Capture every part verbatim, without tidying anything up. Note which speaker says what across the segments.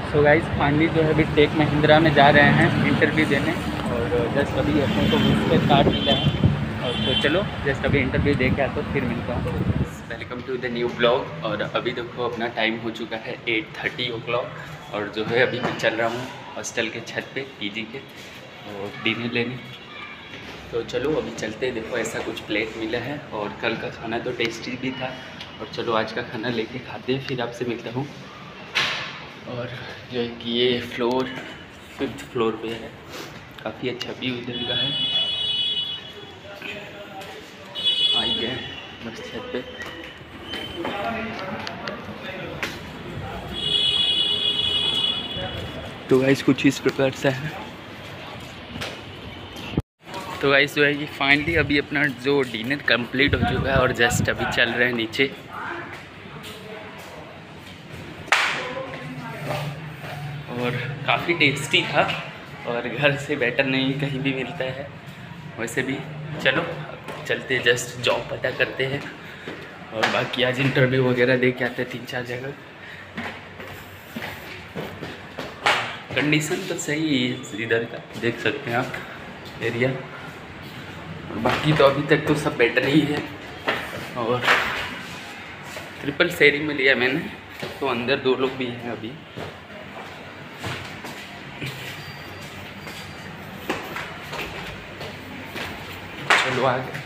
Speaker 1: So guys finally जो है अभी टेक महिंद्रा में जा रहे हैं इंटरव्यू देने और जस्ट अभी अपने को विजिटर कार्ड मिला है और तो चलो जस्ट अभी इंटरव्यू दे के आता फिर मिलता हूँ। Welcome to the new blog. और अभी देखो अपना टाइम हो चुका है एट थर्टी ओ क्लॉक और जो है अभी मैं चल रहा हूँ हॉस्टल के छत पे पीजी के और डिनर लेने। तो चलो अभी चलते, देखो ऐसा कुछ प्लेट मिला है और कल का खाना तो टेस्टी भी था और चलो आज का खाना लेके खाते हैं फिर आपसे मिलता हूँ। और जो है कि ये फ्लोर फिफ्थ फ्लोर पे है, काफ़ी अच्छा व्यू इधर का है। आई गए बस छत पे। तो गाइस कुछ इस प्रकार से है। तो गाइस जो है कि फाइनली अभी अपना जो डिनर कंप्लीट हो चुका है और जस्ट अभी चल रहे हैं नीचे। और काफ़ी टेस्टी था और घर से बेटर नहीं कहीं भी मिलता है वैसे भी। चलो चलते जस्ट जॉब पता करते हैं और बाकी आज इंटरव्यू वगैरह दे के आते हैं तीन चार जगह। कंडीशन तो सही है इधर का, देख सकते हैं आप एरिया, और बाकी तो अभी तक तो सब बेटर ही है। और ट्रिपल शेयरिंग में लिया मैंने, तो अंदर दो लोग भी हैं अभी। चलो आगे।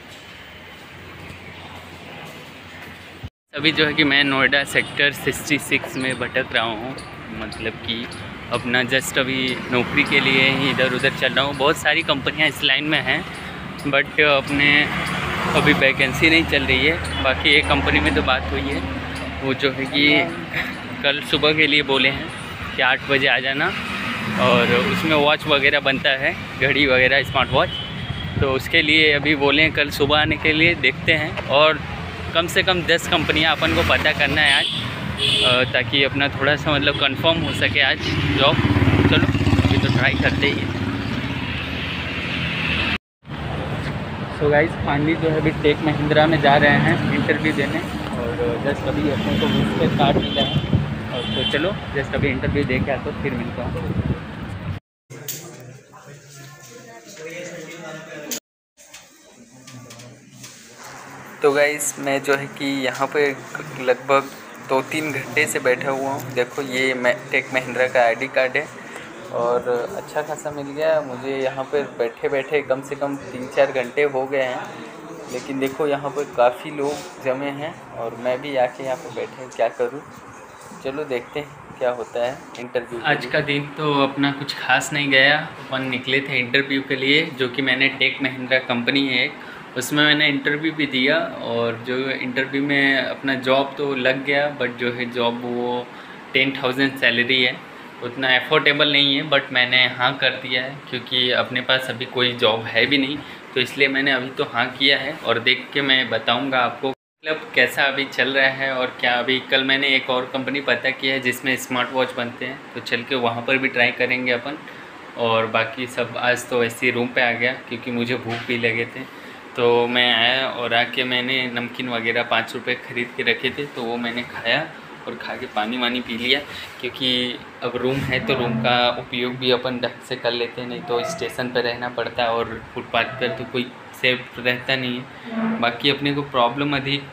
Speaker 1: अभी जो है कि मैं नोएडा सेक्टर सिक्सटी सिक्स में भटक रहा हूँ, मतलब कि अपना जस्ट अभी नौकरी के लिए ही इधर उधर चल रहा हूँ। बहुत सारी कंपनियाँ इस लाइन में हैं बट अपने अभी वैकेंसी नहीं चल रही है। बाकी एक कंपनी में तो बात हुई है, वो जो है कि कल सुबह के लिए बोले हैं कि आठ बजे आ जाना और उसमें वॉच वगैरह बनता है, घड़ी वगैरह, स्मार्ट वॉच। तो उसके लिए अभी बोले हैं कल सुबह आने के लिए, देखते हैं। और कम से कम दस कंपनियां अपन को पता करना है आज, ताकि अपना थोड़ा सा मतलब कंफर्म हो सके आज जॉब। चलो अभी तो ट्राई करते ही हैं। सो गाइस फाइनली जो है अभी टेक महिंद्रा में जा रहे हैं इंटरव्यू देने और जस्ट अभी अपने को विजिटर कार्ड मिला है और तो चलो जस्ट अभी इंटरव्यू दे के आता तो फिर मिलता हूँ। तो गाइस मैं जो है कि यहाँ पे लगभग दो तीन घंटे से बैठा हुआ हूँ। देखो ये मैं टेक महिंद्रा का आईडी कार्ड है और अच्छा खासा मिल गया मुझे। यहाँ पर बैठे बैठे कम से कम तीन चार घंटे हो गए हैं, लेकिन देखो यहाँ पर काफ़ी लोग जमे हैं और मैं भी आके यहाँ पे बैठे, क्या करूँ। चलो देखते हैं क्या होता है इंटरव्यू। आज का दिन तो अपना कुछ खास नहीं गया। अपन निकले थे इंटरव्यू के लिए, जो कि मैंने टेक महिंद्रा कंपनी है उसमें मैंने इंटरव्यू भी दिया और जो इंटरव्यू में अपना जॉब तो लग गया, बट जो है जॉब वो टेन थाउजेंड सैलरी है, उतना एफोर्डेबल नहीं है। बट मैंने हाँ कर दिया है क्योंकि अपने पास अभी कोई जॉब है भी नहीं, तो इसलिए मैंने अभी तो हाँ किया है। और देख के मैं बताऊँगा आपको मतलब कैसा अभी चल रहा है और क्या। अभी कल मैंने एक और कंपनी पता किया है जिसमें स्मार्ट वॉच बनते हैं, तो चल के वहाँ पर भी ट्राई करेंगे अपन। और बाकी सब आज तो ऐसे रूम पे आ गया क्योंकि मुझे भूख भी लगे थे, तो मैं आया और आके मैंने नमकीन वगैरह पाँच रुपए ख़रीद के रखे थे, तो वो मैंने खाया और खा के पानी वानी पी लिया। क्योंकि अब रूम है तो रूम का उपयोग भी अपन ढंग से कर लेते हैं, नहीं तो स्टेशन पर रहना पड़ता है और फुटपाथ पर तो कोई सेफ रहता नहीं है। बाकी अपने को प्रॉब्लम अधिक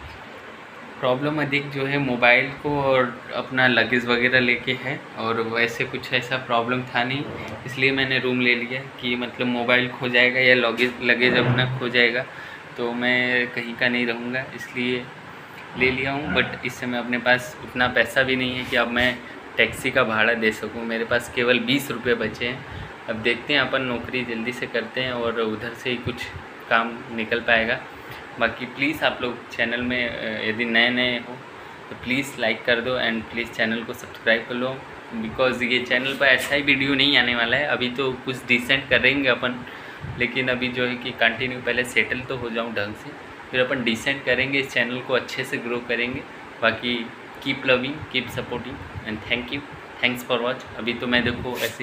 Speaker 1: प्रॉब्लम अधिक जो है मोबाइल को और अपना लगेज वगैरह लेके है, और वैसे कुछ ऐसा प्रॉब्लम था नहीं, इसलिए मैंने रूम ले लिया कि मतलब मोबाइल खो जाएगा या लगेज लगेज अपना खो जाएगा तो मैं कहीं का नहीं रहूँगा, इसलिए ले लिया हूँ। बट इस समय अपने पास उतना पैसा भी नहीं है कि अब मैं टैक्सी का भाड़ा दे सकूँ। मेरे पास केवल बीस रुपये बचे हैं। अब देखते हैं अपन नौकरी जल्दी से करते हैं और उधर से ही कुछ काम निकल पाएगा। बाकी प्लीज़ आप लोग चैनल में यदि नए नए हो तो प्लीज़ लाइक कर दो एंड प्लीज़ चैनल को सब्सक्राइब कर लो, बिकॉज़ ये चैनल पर ऐसा ही वीडियो नहीं आने वाला है। अभी तो कुछ डिसेंट करेंगे अपन, लेकिन अभी जो है कि कंटिन्यू पहले सेटल तो हो जाऊँ ढंग से, फिर अपन डिसेंट करेंगे, इस चैनल को अच्छे से ग्रो करेंगे। बाकी keep loving, keep supporting and thank you, thanks for watch. अभी तो मैं देखो ऐसे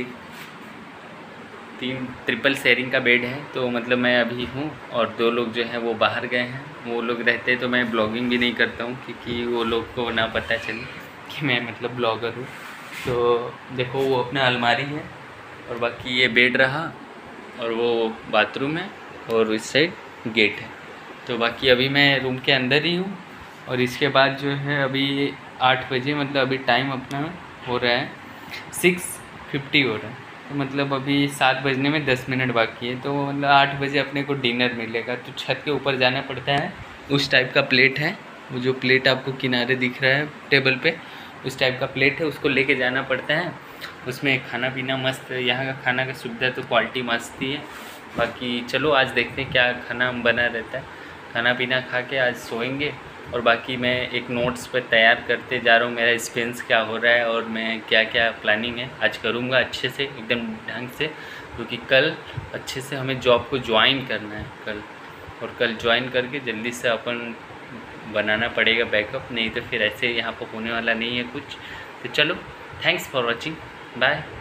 Speaker 1: तीन ट्रिपल शेयरिंग का बेड है, तो मतलब मैं अभी हूँ और दो लोग जो हैं वो बाहर गए हैं। वो लोग रहते तो मैं ब्लॉगिंग भी नहीं करता हूँ क्योंकि वो लोग को ना पता चले कि मैं मतलब ब्लॉगर हूँ। तो देखो वो अपना अलमारी है और बाकी ये बेड रहा और वो बाथरूम है और इस साइड गेट है। तो बाकी अभी मैं रूम के अंदर ही हूँ और इसके बाद जो है अभी आठ बजे मतलब अभी टाइम अपना हो रहा है सिक्स फिफ्टी हो रहा है, तो मतलब अभी सात बजने में दस मिनट बाकी है। तो मतलब आठ बजे अपने को डिनर मिलेगा। तो छत के ऊपर जाना पड़ता है, उस टाइप का प्लेट है, वो जो प्लेट आपको किनारे दिख रहा है टेबल पे, उस टाइप का प्लेट है, उसको लेके जाना पड़ता है। उसमें खाना पीना मस्त, यहाँ का खाना का सुविधा तो क्वालिटी मस्त ही है। बाकी चलो आज देखते हैं क्या खाना बना रहता है। खाना पीना खा के आज सोएंगे और बाकी मैं एक नोट्स पर तैयार करते जा रहा हूँ, मेरा एक्सपीरियंस क्या हो रहा है और मैं क्या क्या प्लानिंग है आज करूँगा अच्छे से एकदम ढंग से, क्योंकि कल अच्छे से हमें जॉब को ज्वाइन करना है कल, और कल ज्वाइन करके जल्दी से अपन बनाना पड़ेगा बैकअप, नहीं तो फिर ऐसे यहाँ पर होने वाला नहीं है कुछ। तो चलो, थैंक्स फॉर वॉचिंग, बाय।